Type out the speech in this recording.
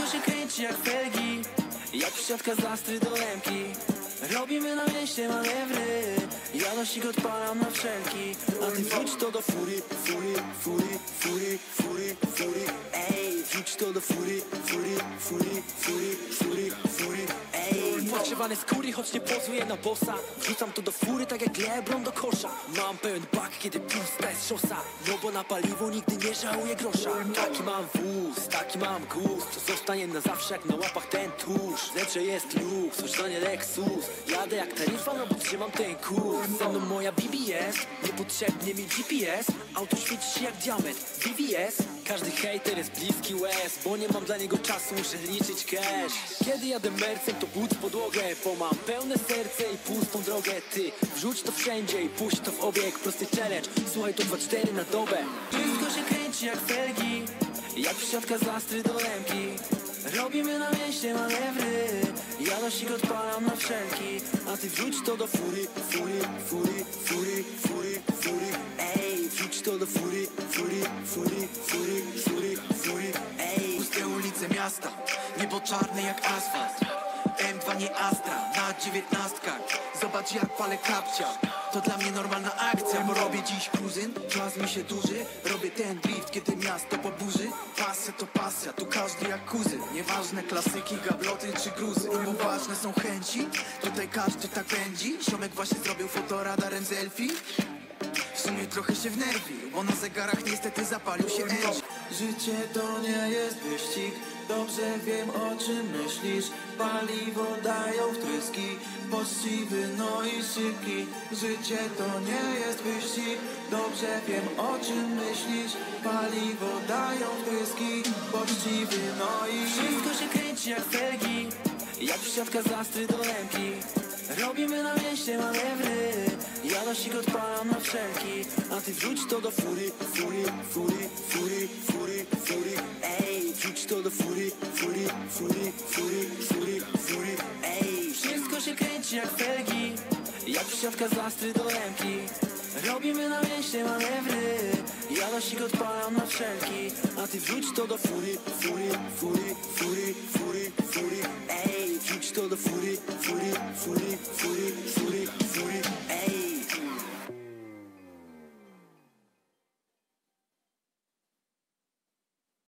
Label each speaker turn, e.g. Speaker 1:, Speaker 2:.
Speaker 1: się kręci jak felgi, jak wsiadka z Astry do Lemki. Robimy na mieście manewry, ja nosik odpalam na wszelki. A ty wrzuć to do fury, fury, fury, fury, fury, fury. Ej, wrzuć to do fury, fury, fury, fury, fury, fury. Ej, podgrzewany skóry, choć nie pozuję na bossa. Wrzucam to do fury, tak jak LeBron do kosza. Mam pełen bak, kiedy pusta jest szosa. No bo na paliwo nigdy nie żałuję grosza. Taki mam wóz, taki mam gust. To zostanie na zawsze jak na łapach ten tusz. Lepsze jest luz, choć to nie Lexus. Jadę jak taryfa, no bo trzymam ten kurs. Ze mną moja BBS, niepotrzebnie mi GPS. Auto świeci się jak diament, BBS. Każdy hejter jest bliski łez, bo nie mam dla niego czasu, muszę liczyć cash. Kiedy jadę mercem, to but w podłogę, bo mam pełne serce i pustą drogę. Ty wrzuć to wszędzie i puść to w obieg. Prosty challenge, słuchaj to 2-4 na dobę. Wszystko się kręci jak felgi, jak wsiadka z Astry do Lemki. Robimy na mieście manewry, ja nosik odpalam na wszelki. A ty wrzuć to do fury, fury, fury, fury, fury, fury. Ej, wrzuć to do fury, fury, fury, fury, fury, fury. Ej,
Speaker 2: puste ulice miasta, niebo czarne jak asfalt. M2 nie Astra, na 19. Zobacz jak palę kapcia, to dla mnie normalna akcja. Bo robię dziś kuzyn, czas mi się duży. Robię ten drift, kiedy miasto poburzy. Pasja to pasja, tu każdy jak kuzyn. Nieważne klasyki, gabloty czy gruzy. Bo ważne są chęci, tutaj każdy tak pędzi. Ziomek właśnie zrobił fotoradarem selfie. W sumie trochę się wnerwił, bo na zegarach niestety zapalił się engine.
Speaker 3: Życie to nie jest wyścig, dobrze wiem o czym myślisz. Paliwo dają wtryski, poczciwy no i szybki. Życie to nie jest wyścig, dobrze wiem o czym myślisz. Paliwo dają wtryski, poczciwy no i
Speaker 1: wszystko się kręci jak felgi, jak wsiadka z Astry do Lemki. Robimy na mieście manewry, ja nosik odpalam na wszelki. A ty wrzuć to do fury, fury, fury, fury, fury, fury. Ej, wrzuć to do fury, fury, fury, fury, fury, fury. Ej, wszystko się kręci jak felgi, jak wsiadka z Astry do Lemki. Robimy na mieście manewry, ja nosik odpalam na wszelki. A ty wrzuć to do fury, fury, fury, fury, fury, fury. Ej, wrzuć to do fury, fury, fury, fury, fury.